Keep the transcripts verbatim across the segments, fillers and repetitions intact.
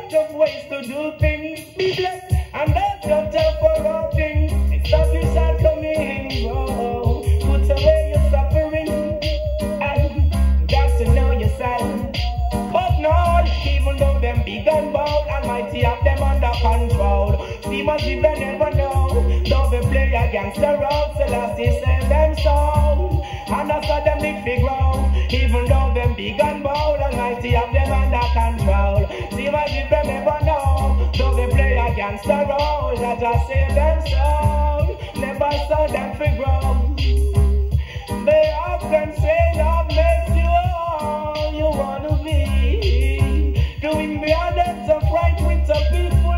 lot of ways to do things. Be blessed and that's your job for all things. It's not you shall come in, oh. Put away your suffering and got to know yourself. But no, even though them big and bold, Almighty have them under control. See as if they never know. Though they play a gangster role, Selassie save them soul. And that's how them big fig grow. Even though them big and bold, Almighty have them under control. See as if they never know. Though they play a gangster role, that just save them soul. Never saw them fig grow. They often say love makes you all you wanna be. Doing the others of right with the people,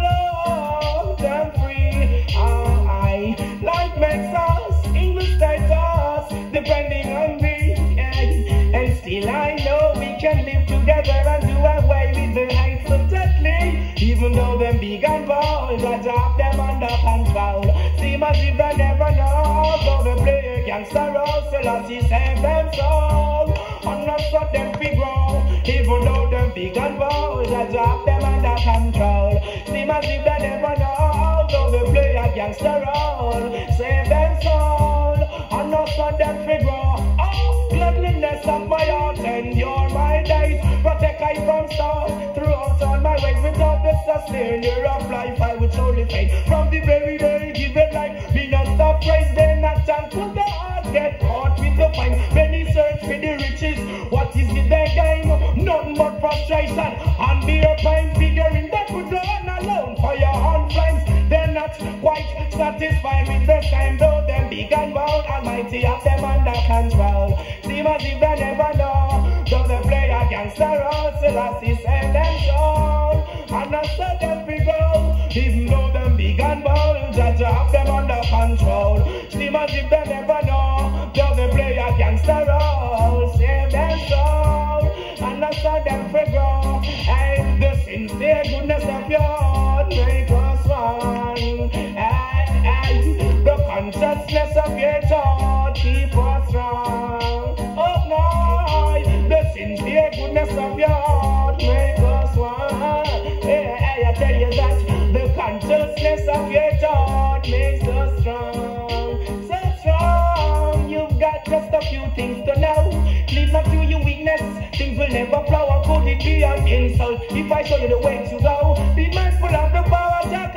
oh, them free. Oh, I life makes us, English status, depending on me. And, and still I know we can live together and do away with the hate so deadly. Even though them big and bold, I drop them under control. Seem as if they never know. Though they play a gangster role, Selassie save them soul. And not so them big grow. Even though them big and bold, I drop them under control. Seem as if they never know. Though they play a gangster role, save them soul. And not so them big grow. Oh, gladliness of my heart and you're my days. Protect I from storm throughout all my ways. Without the sustainer of life, I would surely fade. From the very day given life, me not stop praise. Then not chance to the heart get caught with the fine. Many search for the riches. What is it they gain? Nothing but frustration and beer pain. Figuring that would run alone for your own flames. They're not quite satisfied with the same. Though them big and bold, Almighty have them under control. Seem as if they never know. Though they play a gangster role, Selassie save them soul. And I saw them go. Even though them big and bold, Judge have them under control. Seem as if they never know. Though they play a gangster role, save them soul. And I saw them go. And the sincere goodness of your heart make us one. And, and the consciousness of your thought keep us strong. Oh no, the sincere goodness of your heart make us one. Hey, hey, I tell you that the consciousness of your thought makes us strong. So strong, you've got just a few things to know. Leave not to your weakness, things will never flower. Could it be an insult if I show you the way to go? Be mindful of the power,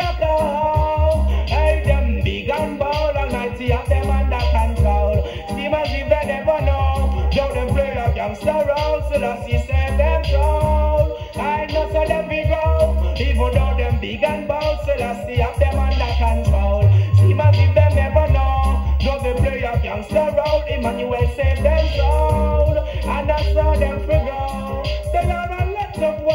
Jackal. Hey, them big and bold, Almighty have them under control. Seem as if they never know. Though them play a gangster role, Selassie save them soul. I know so them big grow. Even though them big and bold, Selassie have them under control. Seem as if they never know. Though they play a gangster role, Emmanuel save them soul. And I saw them figure. There are a lot of